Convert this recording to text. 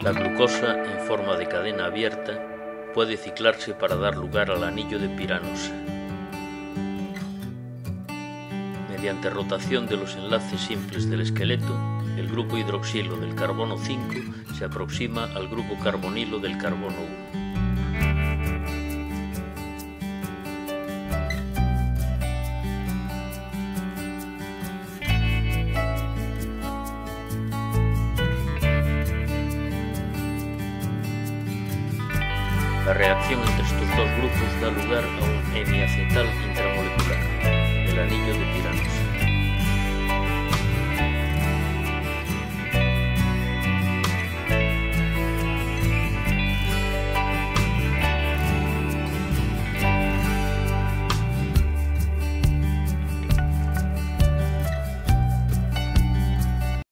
La glucosa, en forma de cadena abierta, puede ciclarse para dar lugar al anillo de piranosa. Mediante rotación de los enlaces simples del esqueleto, el grupo hidroxilo del carbono 5 se aproxima al grupo carbonilo del carbono 1. La reacción entre estos dos grupos da lugar a un hemiacetal intramolecular, el anillo de piranosa.